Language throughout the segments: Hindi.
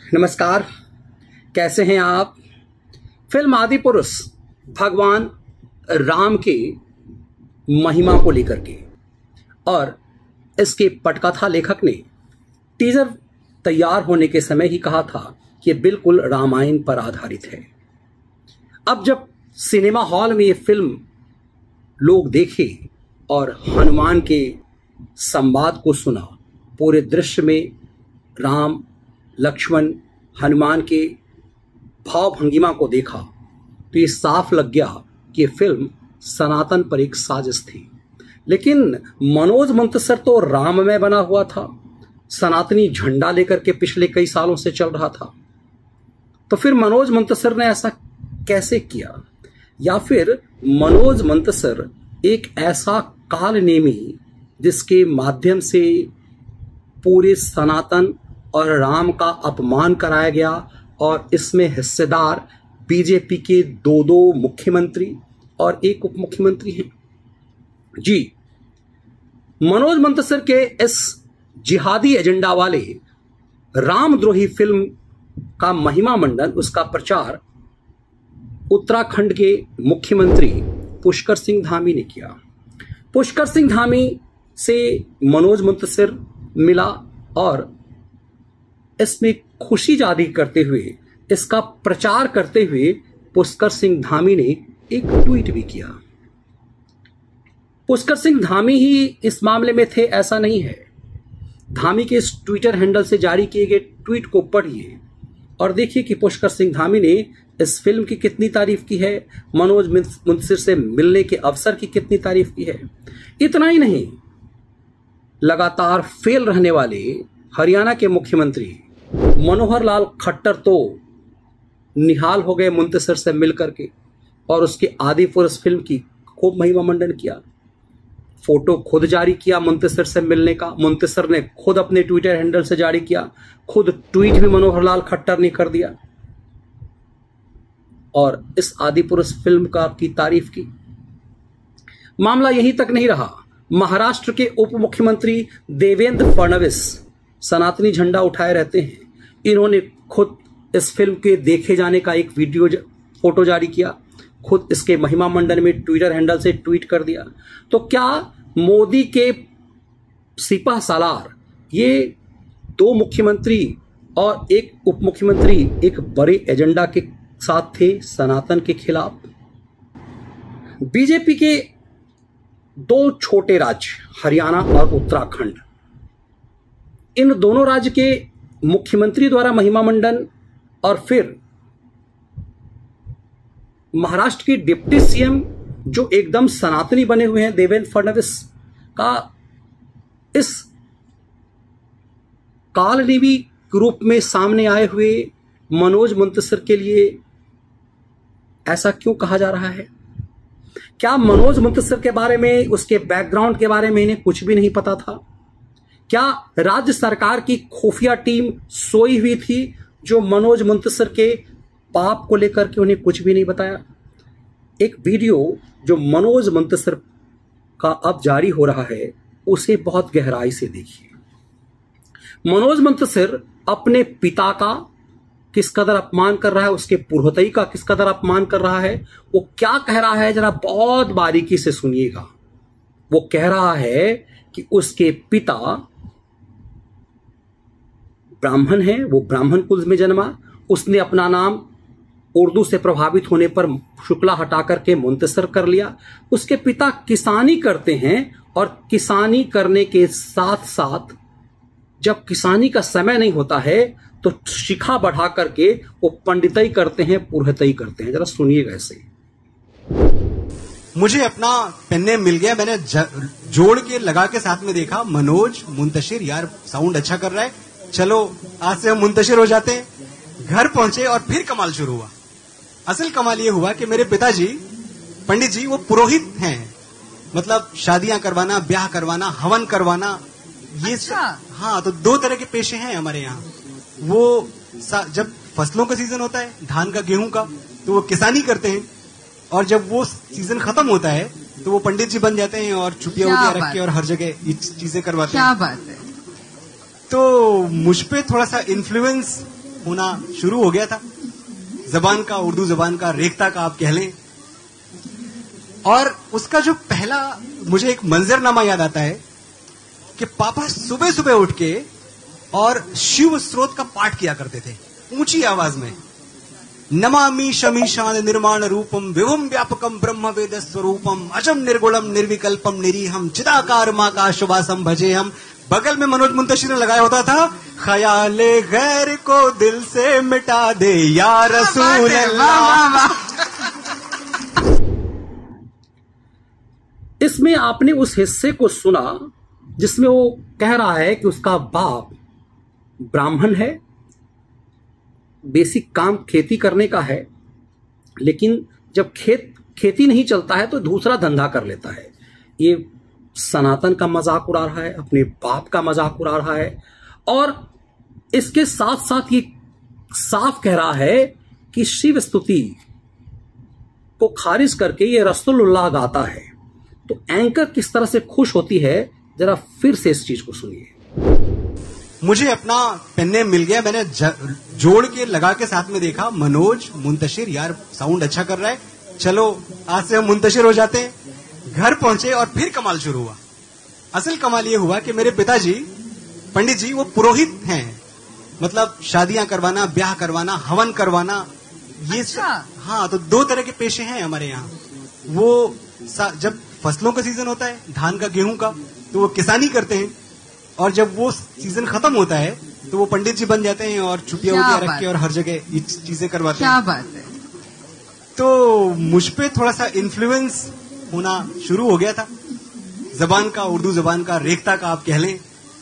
नमस्कार, कैसे हैं आप। फिल्म आदिपुरुष भगवान राम के महिमा को लेकर के और इसके पटकथा लेखक ने टीजर तैयार होने के समय ही कहा था कि बिल्कुल रामायण पर आधारित है। अब जब सिनेमा हॉल में ये फिल्म लोग देखे और हनुमान के संवाद को सुना, पूरे दृश्य में राम लक्ष्मण हनुमान के भाव भंगिमा को देखा तो ये साफ लग गया कि फिल्म सनातन पर एक साजिश थी। लेकिन मनोज मुंतशिर तो राममय बना हुआ था, सनातनी झंडा लेकर के पिछले कई सालों से चल रहा था। तो फिर मनोज मुंतशिर ने ऐसा कैसे किया, या फिर मनोज मुंतशिर एक ऐसा कालनेमी जिसके माध्यम से पूरे सनातन और राम का अपमान कराया गया और इसमें हिस्सेदार बीजेपी के दो मुख्यमंत्री और एक उप मुख्यमंत्री हैं। जी, मनोज मुंतशिर के इस जिहादी एजेंडा वाले रामद्रोही फिल्म का महिमा मंडन, उसका प्रचार उत्तराखंड के मुख्यमंत्री पुष्कर सिंह धामी ने किया। पुष्कर सिंह धामी से मनोज मुंतशिर मिला और इसमें खुशी जाहिर करते हुए, इसका प्रचार करते हुए पुष्कर सिंह धामी ने एक ट्वीट भी किया। पुष्कर सिंह धामी ही इस मामले में थे ऐसा नहीं है। धामी के इस ट्विटर हैंडल से जारी किए गए ट्वीट को पढ़िए और देखिए कि पुष्कर सिंह धामी ने इस फिल्म की कितनी तारीफ की है, मनोज मुंतशिर से मिलने के अवसर की कितनी तारीफ की है। इतना ही नहीं, लगातार फेल रहने वाले हरियाणा के मुख्यमंत्री मनोहर लाल खट्टर तो निहाल हो गए मुंतशिर से मिलकर के और उसके आदिपुरुष फिल्म की खूब महिमा मंडन किया। फोटो खुद जारी किया मुंतशिर से मिलने का, मुंतशिर ने खुद अपने ट्विटर हैंडल से जारी किया, खुद ट्वीट भी मनोहर लाल खट्टर ने कर दिया और इस आदिपुरुष फिल्म का की तारीफ की। मामला यहीं तक नहीं रहा। महाराष्ट्र के उप मुख्यमंत्री देवेंद्र फडणवीस सनातनी झंडा उठाए रहते हैं। इन्होंने खुद इस फिल्म के देखे जाने का एक फोटो जारी किया, खुद इसके महिमा मंडन में ट्विटर हैंडल से ट्वीट कर दिया। तो क्या मोदी के सिपह सालार ये दो मुख्यमंत्री और एक उप मुख्यमंत्री एक बड़े एजेंडा के साथ थे सनातन के खिलाफ? बीजेपी के दो छोटे राज्य हरियाणा और उत्तराखंड, इन दोनों राज्य के मुख्यमंत्री द्वारा महिमा मंडन और फिर महाराष्ट्र के डिप्टी सीएम जो एकदम सनातनी बने हुए हैं देवेंद्र फडणवीस का इस कालनेमी रूप में सामने आए हुए मनोज मुंतशिर के लिए ऐसा क्यों कहा जा रहा है? क्या मनोज मुंतशिर के बारे में, उसके बैकग्राउंड के बारे में इन्हें कुछ भी नहीं पता था? क्या राज्य सरकार की खुफिया टीम सोई हुई थी जो मनोज मुंतशिर के पाप को लेकर के उन्हें कुछ भी नहीं बताया? एक वीडियो जो मनोज मुंतशिर का अब जारी हो रहा है उसे बहुत गहराई से देखिए। मनोज मुंतशिर अपने पिता का किस कदर अपमान कर रहा है, उसके पुरोहितई का किस कदर अपमान कर रहा है। वो क्या कह रहा है जरा बहुत बारीकी से सुनिएगा। वो कह रहा है कि उसके पिता ब्राह्मण है, वो ब्राह्मण कुल में जन्मा, उसने अपना नाम उर्दू से प्रभावित होने पर शुक्ला हटा करके मुंतशिर कर लिया। उसके पिता किसानी करते हैं और किसानी करने के साथ साथ जब किसानी का समय नहीं होता है तो शिखा बढ़ा करके वो पंडितई करते हैं, पुरोहितई करते हैं। जरा सुनिएगा ऐसे। मुझे अपना पेन नेम मिल गया, मैंने जोड़ के लगा के साथ में देखा मनोज मुंतशिर, यार साउंड अच्छा कर रहा है, चलो आज से हम मुंतशिर हो जाते हैं। घर पहुंचे और फिर कमाल शुरू हुआ। असल कमाल ये हुआ कि मेरे पिताजी पंडित जी वो पुरोहित हैं, मतलब शादियां करवाना, ब्याह करवाना, हवन करवाना, ये अच्छा। हाँ, तो दो तरह के पेशे हैं हमारे यहाँ। वो जब फसलों का सीजन होता है, धान का, गेहूं का, तो वो किसानी करते हैं और जब वो सीजन खत्म होता है तो वो पंडित जी बन जाते हैं और छुट्टियां रख के और हर जगह ये चीजें करवाते हैं। क्या बात है। तो मुझ पे थोड़ा सा इन्फ्लुएंस होना शुरू हो गया था। जबान का, उर्दू जबान का, रेखता का आप कह लें। और उसका जो पहला मुझे एक मंजरनामा याद आता है कि पापा सुबह सुबह उठ के और शिव स्रोत का पाठ किया करते थे ऊंची आवाज में। नमामि शमीशान निर्माण रूपम विभुम व्यापकम ब्रह्म वेद स्वरूपम अजम निर्गुणम निर्विकल्पम निरीहम चिदाकार माकाशवासम भजे हम। बगल में मनोज मुंतशिर ने लगाया होता था, ख्याले गैर को दिल से मिटा दे या रसूल अल्लाह। इसमें आपने उस हिस्से को सुना जिसमें वो कह रहा है कि उसका बाप ब्राह्मण है, बेसिक काम खेती करने का है, लेकिन जब खेती नहीं चलता है तो दूसरा धंधा कर लेता है। ये सनातन का मजाक उड़ा रहा है, अपने बाप का मजाक उड़ा रहा है, और इसके साथ साथ ये साफ कह रहा है कि शिव स्तुति को खारिज करके ये रसूलुल्लाह गाता है। तो एंकर किस तरह से खुश होती है, जरा फिर से इस चीज को सुनिए। मुझे अपना पेन नेम मिल गया, मैंने जोड़ के लगा के साथ में देखा, मनोज मुंतशिर। यार साउंड अच्छा कर रहा है, चलो आज से हम मुंतशिर हो जाते हैं। घर पहुंचे और फिर कमाल शुरू हुआ। असल कमाल ये हुआ कि मेरे पिताजी पंडित जी वो पुरोहित हैं, मतलब शादियां करवाना, ब्याह करवाना, हवन करवाना, ये अच्छा। हाँ, तो दो तरह के पेशे हैं हमारे यहाँ। वो जब फसलों का सीजन होता है, धान का, गेहूं का, तो वो किसानी करते हैं, और जब वो सीजन खत्म होता है तो वो पंडित जी बन जाते हैं और छुट्टियां रख के और हर जगह ये चीजें करवाते हैं। क्या बात है। तो मुझ पे थोड़ा सा इन्फ्लुएंस होना शुरू हो गया था, जबान का, उर्दू जबान का, रेखता का आप कह लें।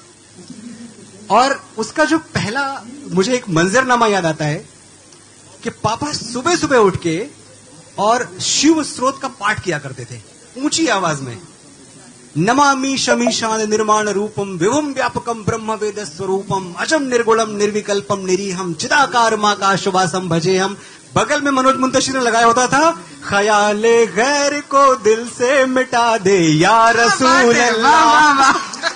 और उसका जो पहला मुझे एक मंजरनामा याद आता है कि पापा सुबह सुबह उठ के और शिव स्रोत का पाठ किया करते थे ऊंची आवाज में। नमामि शमीशान निर्माण रूपम विभुम व्यापकम ब्रह्म वेद स्वरूपम अजम निर्गुणम निर्विकल्पम निरीहम चिदाकार माकाशवासम भजे हम। बगल में मनोज मुंतशिर ने लगाया होता था, ख्याले गैर को दिल से मिटा दे या रसूल अल्लाह।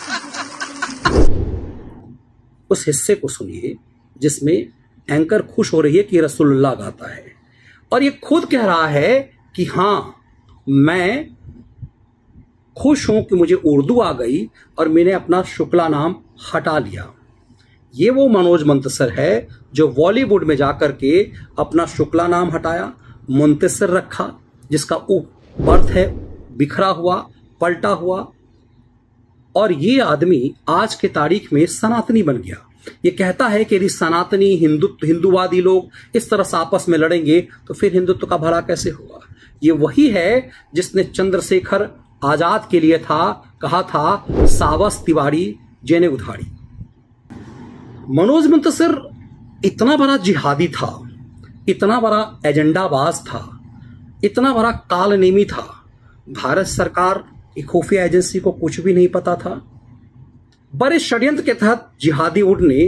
उस हिस्से को सुनिए जिसमें एंकर खुश हो रही है कि रसूलुल्लाह गाता है, और ये खुद कह रहा है कि हां, मैं खुश हूं कि मुझे उर्दू आ गई और मैंने अपना शुक्ला नाम हटा लिया। ये वो मनोज मुंतशिर है जो बॉलीवुड में जाकर के अपना शुक्ला नाम हटाया, मुंतशिर रखा, जिसका अर्थ है बिखरा हुआ, पलटा हुआ, और ये आदमी आज के तारीख में सनातनी बन गया। ये कहता है कि यदि सनातनी हिंदूवादी लोग इस तरह से आपस में लड़ेंगे तो फिर हिंदुत्व का भला कैसे होगा। ये वही है जिसने चंद्रशेखर आजाद के लिए कहा था, सावस तिवारी जेने उधारी। मनोज मुंतशिर इतना बड़ा जिहादी था, इतना बड़ा एजेंडाबाज था, इतना बड़ा कालनेमी था, भारत सरकार की खुफिया एजेंसी को कुछ भी नहीं पता था। बड़े षड्यंत्र के तहत जिहादी उड ने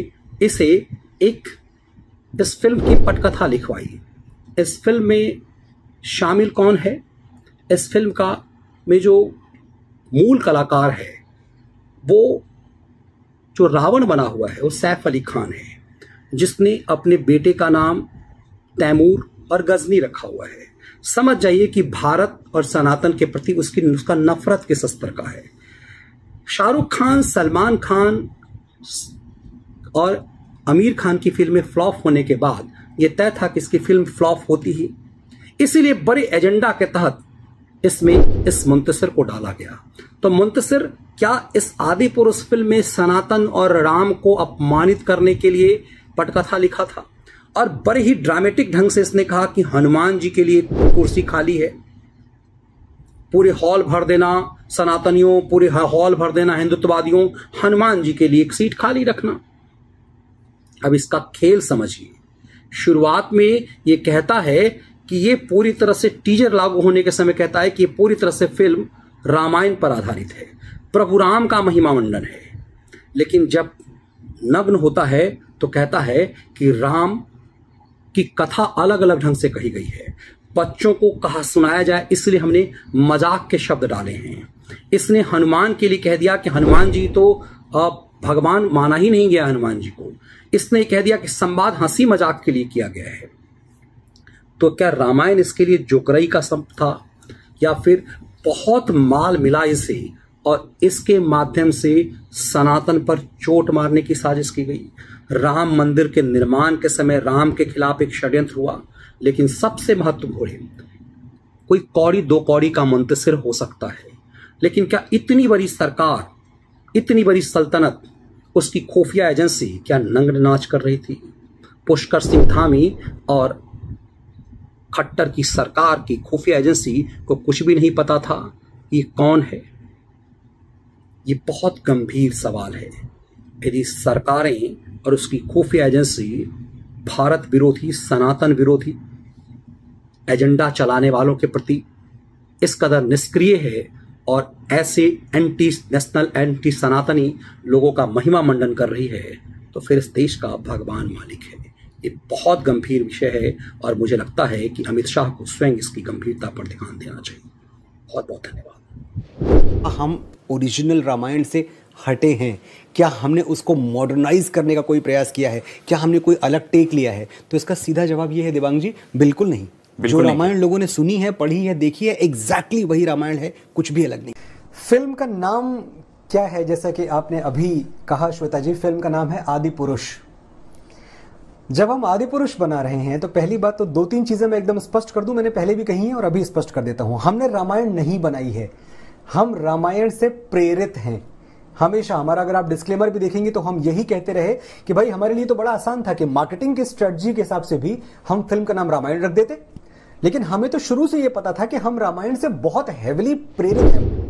इस फिल्म की पटकथा लिखवाई। इस फिल्म में शामिल कौन है? इस फिल्म में जो मूल कलाकार है, वो जो रावण बना हुआ है, वो सैफ अली खान है, जिसने अपने बेटे का नाम तैमूर और गजनी रखा हुआ है। समझ जाइए कि भारत और सनातन के प्रति उसका नफरत किस स्तर का है। शाहरुख खान, सलमान खान और आमिर खान की फिल्में फ्लॉप होने के बाद यह तय था कि इसकी फिल्म फ्लॉप होती ही, इसीलिए बड़े एजेंडा के तहत इसमें इस मुंतशिर को डाला गया। तो मुंतशिर क्या इस आदि पुरुष फिल्म में सनातन और राम को अपमानित करने के लिए पटकथा लिखा था, और बड़े ही ड्रामेटिक ढंग से इसने कहा कि हनुमान जी के लिए कुर्सी खाली है, पूरे हॉल भर देना सनातनियों, पूरे हॉल भर देना हिंदुत्ववादियों, हनुमान जी के लिए एक सीट खाली रखना। अब इसका खेल समझिए। शुरुआत में ये कहता है कि ये पूरी तरह से टीजर लागू होने के समय कहता है कि ये पूरी तरह से फिल्म रामायण पर आधारित है, प्रभु राम का महिमा मंडन है। लेकिन जब नग्न होता है तो कहता है कि राम की कथा अलग अलग ढंग से कही गई है, बच्चों को कहा सुनाया जाए इसलिए हमने मजाक के शब्द डाले हैं। इसने हनुमान के लिए कह दिया कि हनुमान जी तो भगवान माना ही नहीं गया हनुमान जी को। इसने कह दिया कि संवाद हंसी मजाक के लिए किया गया है। तो क्या रामायण इसके लिए जोकराई का शब्द था, या फिर बहुत माल मिला इसे और इसके माध्यम से सनातन पर चोट मारने की साजिश की गई? राम मंदिर के निर्माण के समय राम के खिलाफ एक षड्यंत्र हुआ, लेकिन सबसे महत्वपूर्ण, कोई कौड़ी दो कौड़ी का मुंतशिर हो सकता है, लेकिन क्या इतनी बड़ी सरकार, इतनी बड़ी सल्तनत, उसकी खुफिया एजेंसी क्या नंग नाच कर रही थी? पुष्कर सिंह धामी और खट्टर की सरकार की खुफिया एजेंसी को कुछ भी नहीं पता था ये कौन है? ये बहुत गंभीर सवाल है। यदि सरकारें और उसकी खुफिया एजेंसी भारत विरोधी, सनातन विरोधी एजेंडा चलाने वालों के प्रति इस कदर निष्क्रिय है और ऐसे एंटी नेशनल, एंटी सनातनी लोगों का महिमा मंडन कर रही है, तो फिर इस देश का भगवान मालिक है। ये बहुत गंभीर विषय है और मुझे लगता है कि अमित शाह को स्वयं इसकी गंभीरता पर ध्यान देना चाहिए। बहुत बहुत धन्यवाद। हम ओरिजिनल रामायण से हटे हैं, क्या हमने उसको मॉडर्नाइज करने का कोई प्रयास किया है? क्या हमने कोई अलग टेक लिया है? तो इसका सीधा जवाब ये है देवांग जी, बिल्कुल नहीं। जो रामायण लोगों ने सुनी है, पढ़ी है, देखी है, एग्जैक्टली वही रामायण है, कुछ भी अलग नहीं। फिल्म का नाम क्या है? जैसा कि आपने अभी कहा श्वेता जी, फिल्म का नाम है आदि पुरुष। जब हम आदि पुरुष बना रहे हैं तो पहली बात तो 2-3 चीजें मैं एकदम स्पष्ट कर दूं, मैंने पहले भी कही है और अभी स्पष्ट कर देता हूं। हमने रामायण नहीं बनाई है, हम रामायण से प्रेरित हैं। हमेशा हमारा, अगर आप डिस्क्लेमर भी देखेंगे तो हम यही कहते रहे कि भाई हमारे लिए तो बड़ा आसान था कि मार्केटिंग की स्ट्रेटजी के हिसाब से भी हम फिल्म का नाम रामायण रख देते, लेकिन हमें तो शुरू से यह पता था कि हम रामायण से बहुत हेविली प्रेरित हैं।